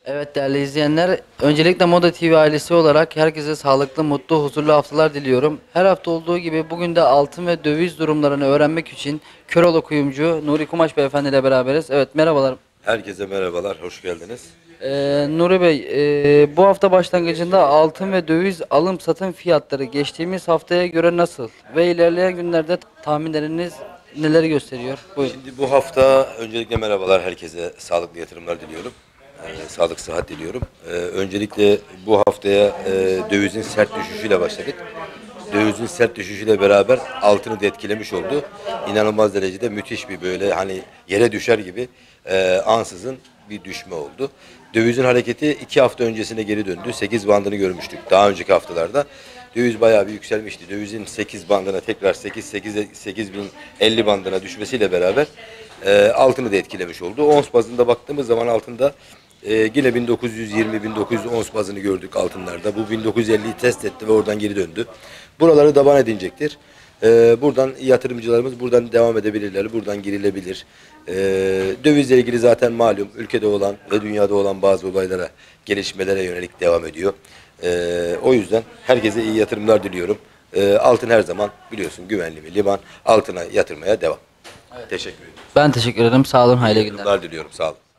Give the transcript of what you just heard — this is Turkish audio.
Evet değerli izleyenler, öncelikle Moda TV ailesi olarak herkese sağlıklı, mutlu, huzurlu haftalar diliyorum. Her hafta olduğu gibi bugün de altın ve döviz durumlarını öğrenmek için Köroğlu kuyumcu Nuri Kumaş Beyefendi ile beraberiz. Evet merhabalar. Herkese merhabalar, hoş geldiniz. Nuri Bey, bu hafta başlangıcında altın ve döviz alım satım fiyatları geçtiğimiz haftaya göre nasıl? Ve ilerleyen günlerde tahminleriniz neleri gösteriyor? Buyurun. Şimdi bu hafta öncelikle merhabalar, herkese sağlıklı yatırımlar diliyorum. Sağlık, sıhhat diliyorum. Öncelikle bu haftaya dövizin sert düşüşüyle başladık. Dövizin sert düşüşüyle beraber altını da etkilemiş oldu. İnanılmaz derecede müthiş bir böyle hani yere düşer gibi ansızın bir düşme oldu. Dövizin hareketi 2 hafta öncesine geri döndü. 8 bandını görmüştük daha önceki haftalarda. Döviz bayağı bir yükselmişti. Dövizin 8 bandına tekrar 8.050 bandına düşmesiyle beraber altını da etkilemiş oldu. Ons bazında baktığımız zaman altında yine 1920-1900 ons bazını gördük altınlarda. Bu 1950'yi test etti ve oradan geri döndü. Buraları taban edinecektir. Buradan yatırımcılarımız buradan devam edebilirler. Buradan girilebilir. Dövizle ilgili zaten malum ülkede olan ve dünyada olan bazı olaylara, gelişmelere yönelik devam ediyor. O yüzden herkese iyi yatırımlar diliyorum. Altın her zaman biliyorsun güvenli bir liman. Altına yatırmaya devam. Evet. Teşekkür ederim. Ben teşekkür ederim. Sağ olun, hayırlı İyi günler. yatırımlar diliyorum. Sağ olun.